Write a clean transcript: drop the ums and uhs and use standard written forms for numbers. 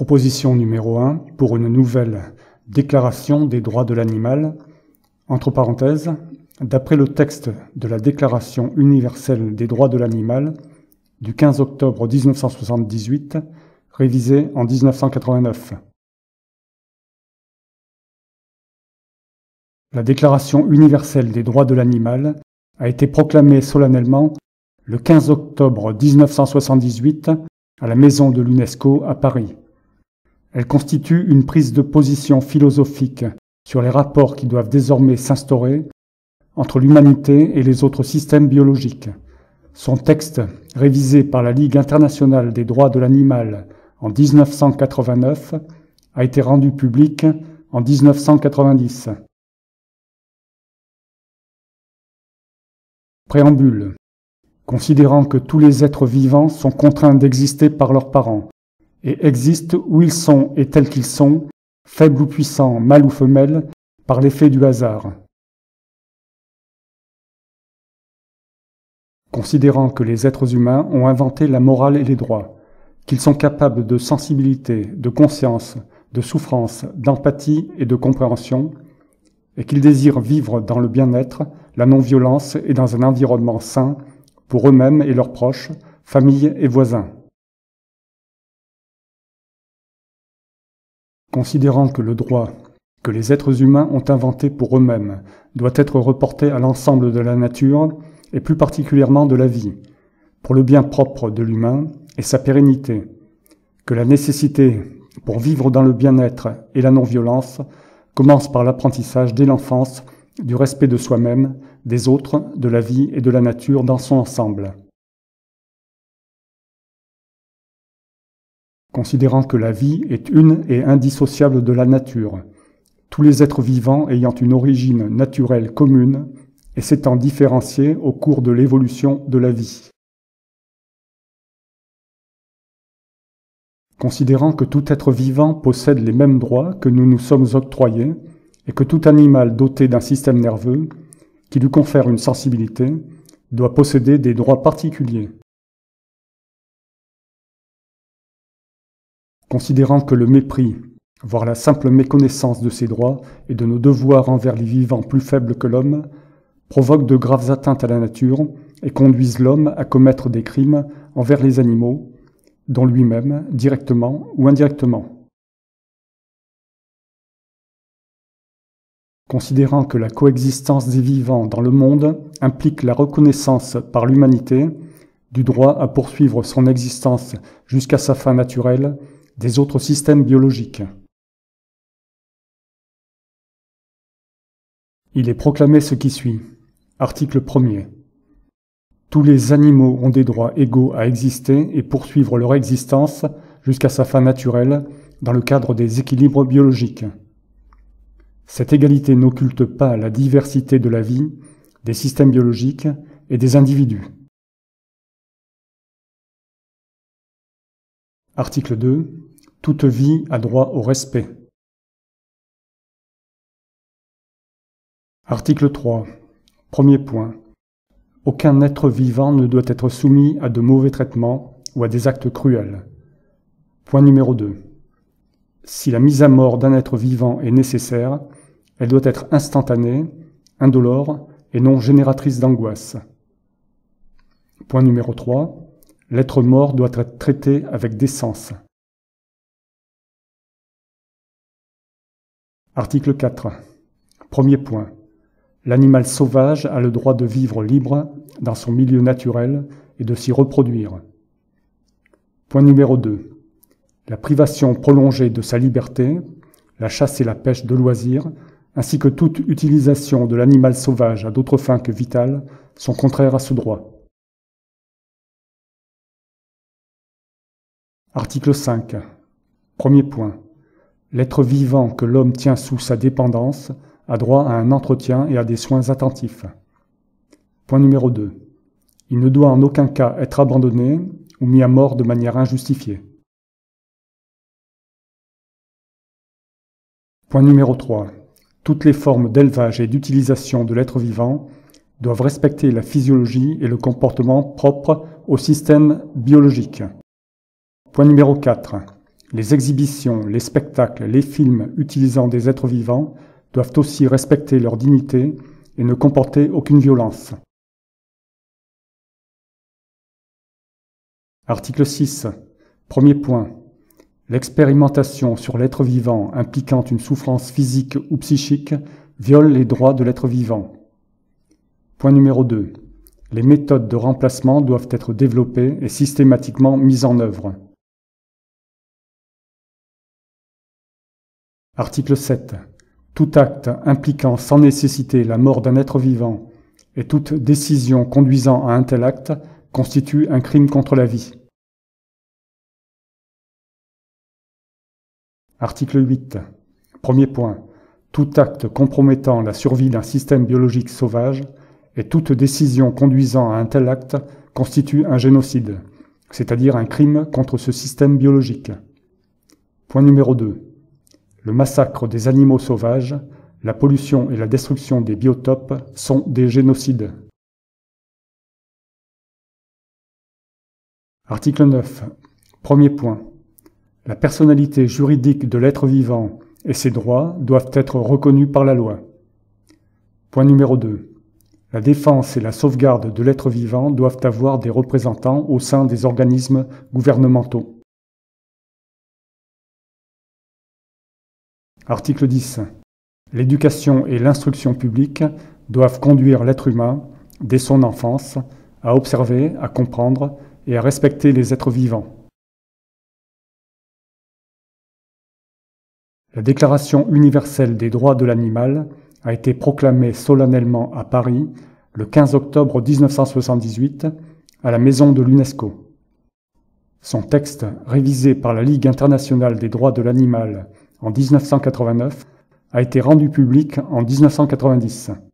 Proposition numéro 1 pour une nouvelle déclaration des droits de l'animal, entre parenthèses, d'après le texte de la Déclaration universelle des droits de l'animal du 15 octobre 1978, révisée en 1989. La Déclaration universelle des droits de l'animal a été proclamée solennellement le 15 octobre 1978 à la Maison de l'UNESCO à Paris. Elle constitue une prise de position philosophique sur les rapports qui doivent désormais s'instaurer entre l'humanité et les autres systèmes biologiques. Son texte, révisé par la Ligue internationale des droits de l'animal en 1989, a été rendu public en 1990. Préambule. Considérant que tous les êtres vivants sont contraints d'exister par leurs parents, et existent où ils sont et tels qu'ils sont, faibles ou puissants, mâles ou femelles, par l'effet du hasard. Considérant que les êtres humains ont inventé la morale et les droits, qu'ils sont capables de sensibilité, de conscience, de souffrance, d'empathie et de compréhension, et qu'ils désirent vivre dans le bien-être, la non-violence et dans un environnement sain pour eux-mêmes et leurs proches, familles et voisins. Considérant que le droit que les êtres humains ont inventé pour eux-mêmes doit être reporté à l'ensemble de la nature et plus particulièrement de la vie, pour le bien propre de l'humain et sa pérennité, que la nécessité pour vivre dans le bien-être et la non-violence commence par l'apprentissage dès l'enfance du respect de soi-même, des autres, de la vie et de la nature dans son ensemble. Considérant que la vie est une et indissociable de la nature, tous les êtres vivants ayant une origine naturelle commune et s'étant différenciés au cours de l'évolution de la vie. Considérant que tout être vivant possède les mêmes droits que nous nous sommes octroyés et que tout animal doté d'un système nerveux, qui lui confère une sensibilité, doit posséder des droits particuliers. Considérant que le mépris, voire la simple méconnaissance de ses droits et de nos devoirs envers les vivants plus faibles que l'homme, provoque de graves atteintes à la nature et conduisent l'homme à commettre des crimes envers les animaux, dont lui-même, directement ou indirectement. Considérant que la coexistence des vivants dans le monde implique la reconnaissance par l'humanité du droit à poursuivre son existence jusqu'à sa fin naturelle des autres systèmes biologiques. Il est proclamé ce qui suit. Article 1er. Tous les animaux ont des droits égaux à exister et poursuivre leur existence jusqu'à sa fin naturelle dans le cadre des équilibres biologiques. Cette égalité n'occulte pas la diversité de la vie, des systèmes biologiques et des individus. Article 2. Toute vie a droit au respect. Article 3. Premier point. Aucun être vivant ne doit être soumis à de mauvais traitements ou à des actes cruels. Point numéro 2. Si la mise à mort d'un être vivant est nécessaire, elle doit être instantanée, indolore et non génératrice d'angoisse. Point numéro 3. L'être mort doit être traité avec décence. Article 4. Premier point. L'animal sauvage a le droit de vivre libre dans son milieu naturel et de s'y reproduire. Point numéro 2. La privation prolongée de sa liberté, la chasse et la pêche de loisirs, ainsi que toute utilisation de l'animal sauvage à d'autres fins que vitales, sont contraires à ce droit. Article 5. Premier point. L'être vivant que l'homme tient sous sa dépendance a droit à un entretien et à des soins attentifs. Point numéro 2. Il ne doit en aucun cas être abandonné ou mis à mort de manière injustifiée. Point numéro 3. Toutes les formes d'élevage et d'utilisation de l'être vivant doivent respecter la physiologie et le comportement propres au système biologique. Point numéro 4. Les exhibitions, les spectacles, les films utilisant des êtres vivants doivent aussi respecter leur dignité et ne comporter aucune violence. Article 6. Premier point. L'expérimentation sur l'être vivant impliquant une souffrance physique ou psychique viole les droits de l'être vivant. Point numéro 2. Les méthodes de remplacement doivent être développées et systématiquement mises en œuvre. Article 7. Tout acte impliquant sans nécessité la mort d'un être vivant et toute décision conduisant à un tel acte constitue un crime contre la vie. Article 8. Premier point. Tout acte compromettant la survie d'un système biologique sauvage et toute décision conduisant à un tel acte constitue un génocide, c'est-à-dire un crime contre ce système biologique. Point numéro 2. Le massacre des animaux sauvages, la pollution et la destruction des biotopes sont des génocides. Article 9. Premier point. La personnalité juridique de l'être vivant et ses droits doivent être reconnus par la loi. Point numéro 2. La défense et la sauvegarde de l'être vivant doivent avoir des représentants au sein des organismes gouvernementaux. Article 10. L'éducation et l'instruction publique doivent conduire l'être humain, dès son enfance, à observer, à comprendre et à respecter les êtres vivants. La Déclaration universelle des droits de l'animal a été proclamée solennellement à Paris le 15 octobre 1978 à la Maison de l'UNESCO. Son texte, révisé par la Ligue internationale des droits de l'animal en 1989, a été rendu public en 1990.